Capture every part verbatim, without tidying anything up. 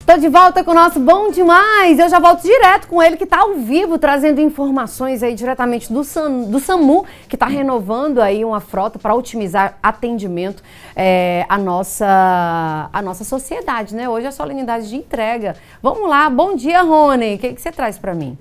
Tô de volta com o nosso Bom Demais. Eu já volto direto com ele, que está ao vivo, trazendo informações aí diretamente do, Sam, do SAMU, que está renovando aí uma frota para otimizar atendimento é, à, nossa, à nossa sociedade, né? Hoje é a solenidade de entrega. Vamos lá, bom dia, Rony. O que, que você traz para mim?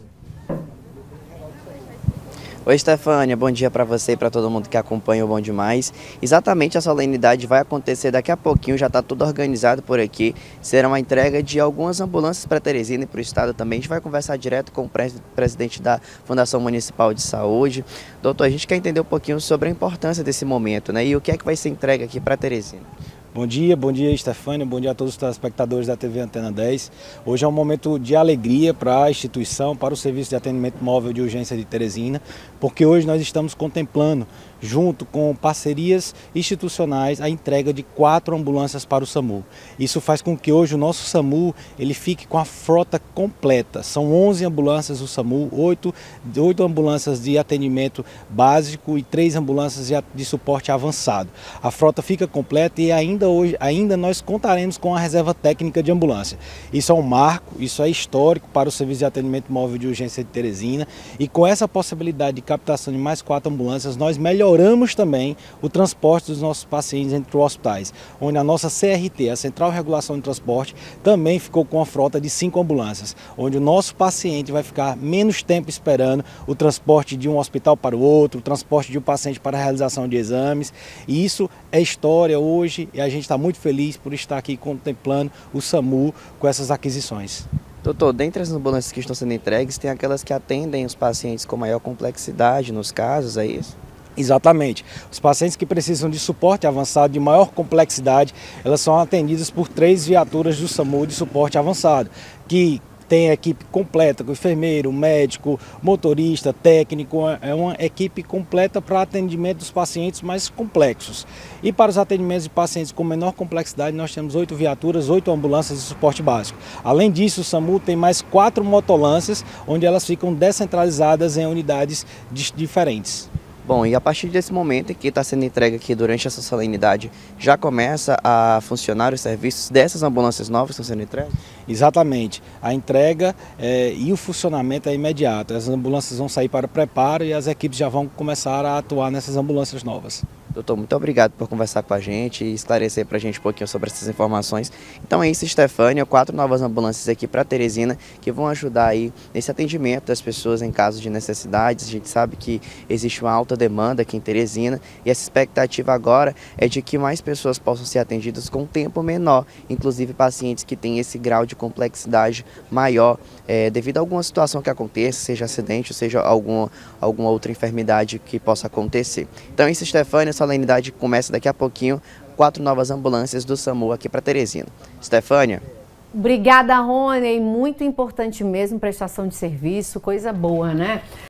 Oi, Stefânia, bom dia para você e para todo mundo que acompanha o Bom Demais. Exatamente, a solenidade vai acontecer daqui a pouquinho, já está tudo organizado por aqui. Será uma entrega de algumas ambulâncias para Teresina e para o estado também. A gente vai conversar direto com o presidente da Fundação Municipal de Saúde. Doutor, a gente quer entender um pouquinho sobre a importância desse momento, né? E o que é que vai ser entregue aqui para Teresina. Bom dia, bom dia, Stefânia, bom dia a todos os telespectadores da T V Antena dez. Hoje é um momento de alegria para a instituição, para o Serviço de Atendimento Móvel de Urgência de Teresina, porque hoje nós estamos contemplando, junto com parcerias institucionais, a entrega de quatro ambulâncias para o SAMU. Isso faz com que hoje o nosso SAMU ele fique com a frota completa. São onze ambulâncias do SAMU, oito, oito ambulâncias de atendimento básico e três ambulâncias de, de suporte avançado. A frota fica completa e ainda hoje, ainda nós contaremos com a reserva técnica de ambulância. Isso é um marco, isso é histórico para o Serviço de Atendimento Móvel de Urgência de Teresina, e com essa possibilidade de captação de mais quatro ambulâncias, nós melhoramos também o transporte dos nossos pacientes entre os hospitais, onde a nossa C R T, a Central de Regulação de Transporte, também ficou com a frota de cinco ambulâncias, onde o nosso paciente vai ficar menos tempo esperando o transporte de um hospital para o outro, o transporte de um paciente para a realização de exames, e isso é história hoje, e a gente está muito feliz por estar aqui contemplando o SAMU com essas aquisições. Doutor, dentre as ambulâncias que estão sendo entregues, tem aquelas que atendem os pacientes com maior complexidade nos casos, é isso? Exatamente. Os pacientes que precisam de suporte avançado de maior complexidade, elas são atendidas por três viaturas do SAMU de suporte avançado, que tem a equipe completa, com enfermeiro, médico, motorista, técnico, é uma equipe completa para atendimento dos pacientes mais complexos. E para os atendimentos de pacientes com menor complexidade, nós temos oito viaturas, oito ambulâncias de suporte básico. Além disso, o SAMU tem mais quatro motolâncias, onde elas ficam descentralizadas em unidades diferentes. Bom, e a partir desse momento em que está sendo entregue aqui durante essa solenidade, já começa a funcionar os serviços dessas ambulâncias novas que estão sendo entregues? Exatamente. A entrega é, e o funcionamento é imediato. As ambulâncias vão sair para o preparo e as equipes já vão começar a atuar nessas ambulâncias novas. Doutor, muito obrigado por conversar com a gente e esclarecer para a gente um pouquinho sobre essas informações. Então é isso, Stefânia, quatro novas ambulâncias aqui para Teresina que vão ajudar aí nesse atendimento das pessoas em caso de necessidades. A gente sabe que existe uma alta demanda aqui em Teresina e essa expectativa agora é de que mais pessoas possam ser atendidas com um tempo menor, inclusive pacientes que têm esse grau de complexidade maior é, devido a alguma situação que aconteça, seja acidente ou seja alguma, alguma outra enfermidade que possa acontecer. Então é isso, Stefânia, a solenidade começa daqui a pouquinho, quatro novas ambulâncias do SAMU aqui para Teresina. Stefânia. Obrigada, Rony, muito importante mesmo, prestação de serviço, coisa boa, né?